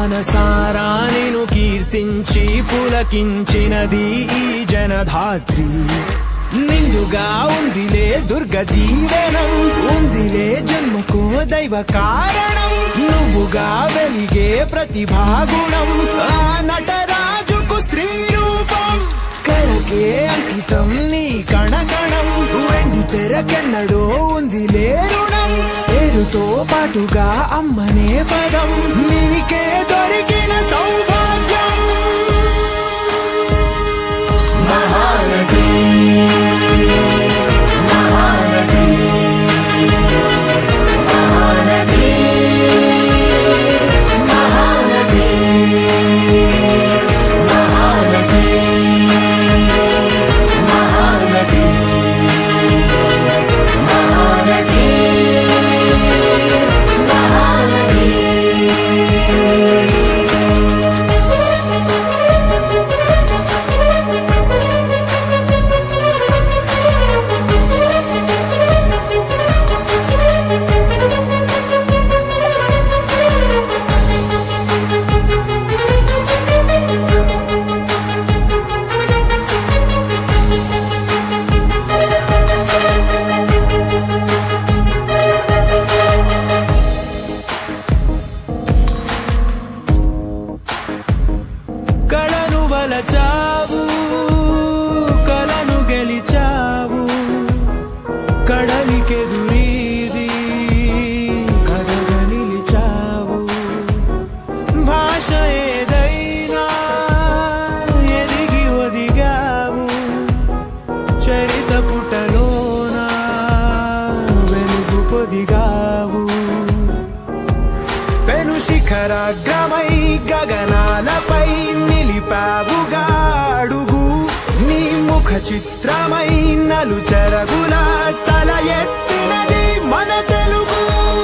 మనసారా నిన్ను కీర్తించి పులకించినది ఈ జనధాత్రి నిండుగా ఉందిలే దుర్గ దీవెనం ఉందిలే జన్మకో దైవ కారణం నువ్వుగా వెలిగే ప్రతిభాగుణం ఆ నటరాజుకు స్త్రీ రూపం కళకే అంకితం నీ కణకణం వెండి తెరకెన్నడో ఉందిలే రుణం పేరుతో పాటుగా అమ్మనే పదం నీకే దొరికిన సౌభాగ్యం మహానటి మహానటి మహానటి మహానటి మహానటి మహానటి మహానటి చావు కలను గెలిచావు కడలికెదురీది కథగా నిలిచావు భాష ఏదైనా ఎదిగి ఒదిగావు చరిత పుటలోన వెలుగు పొదిగావు పెను శిఖరాగ్రమై గగనాలపై నిలిపావుగా అడుగు నీ ముఖ చిత్రమై నలు చెరగుల తల ఎత్తినది మన తెలుగు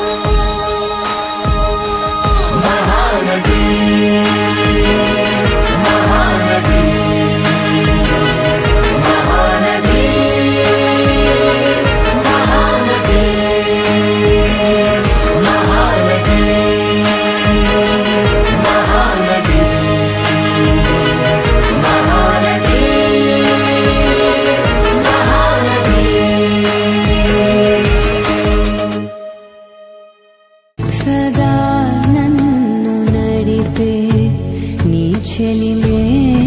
మహానటి మహానటి మహానటి మహానటి మహానటి మహానటి మహానటి సదా నన్ను నడిపే నీ చెలిమే